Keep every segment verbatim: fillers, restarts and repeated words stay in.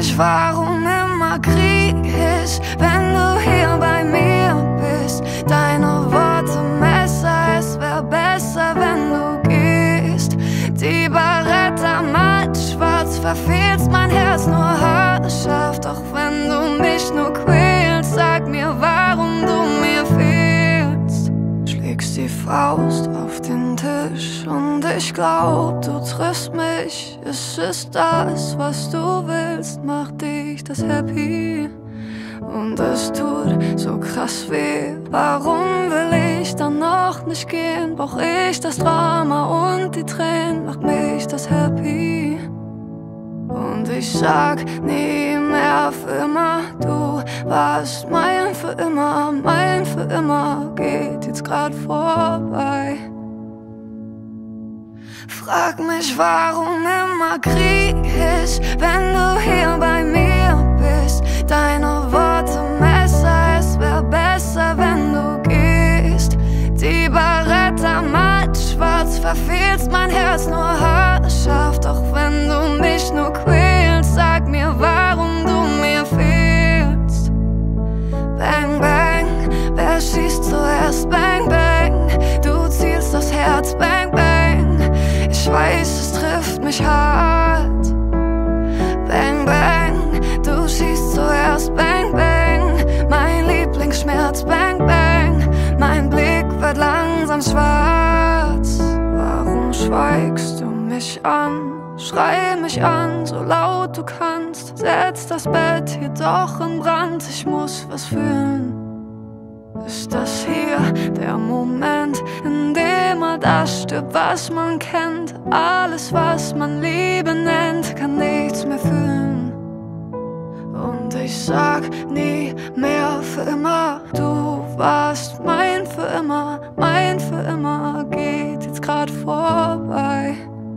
mich, warum immer Krieg ist, wenn du hier bei mir bist. Deine Worte Messer, es wär besser, wenn du gehst. Die Beretta matt schwarz, verfehlst mein Herz nur haarscharf. Doch wenn du mich nur quälst, sag mir, warum du mir fehlst. Schlägst die Faust auf den Tisch und ich glaub, du triffst mich. Es ist das, was du willst, macht dich das happy. Und es tut so krass weh. Warum will ich dann noch nicht gehen? Brauch ich das Drama und die Tränen, macht mich das happy. Und ich sag nie mehr für immer, du warst mein für immer, mein für immer, geht jetzt grad vorbei. Frag mich, warum immer Krieg ist, wenn du hier bei mir bist. Deine Worte Messer, es wär besser, wenn du gehst. Die Beretta matt schwarz, verfehlst mein Herz nur haarscharf. Doch wenn du mich nur quälst, sag mir, warum du mir fehlst. Bang, bang, wer schießt zuerst? Bang, bang, du zielst das Herz. Bang, bang, ich weiß, es trifft mich hart. Bang, bang, du schießt zuerst. Bang, bang, mein Lieblingsschmerz. Bang, bang, mein Blick wird langsam schwarz. Warum schweigst du mich an? Schrei mich an, so laut du kannst. Setz das Bett hier doch in Brand. Ich muss was fühlen. Ist das hier der Moment, in dem all das stirbt, was man kennt? Alles, was man Liebe nennt, kann nichts mehr fühlen. Und ich sag nie mehr für immer, du warst mein für immer, mein für immer, geht jetzt grad vorbei.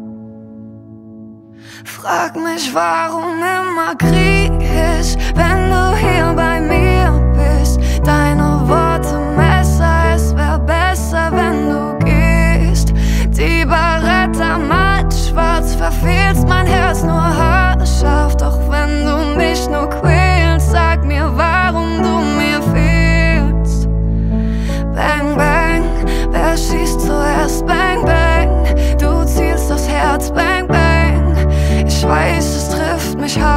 Frag mich, warum immer Krieg ist, wenn du hier bei mir bist. Deine Worte Messer, es wär besser, wenn du gehst. Die Beretta matt schwarz, verfehlst mein Herz nur haarscharf. Doch wenn du mich nur quälst, sag mir, warum du mir fehlst. Bang, bang, wer schießt zuerst? Bang, bang, du zielst das Herz. Bang, bang, ich weiß, es trifft mich hart.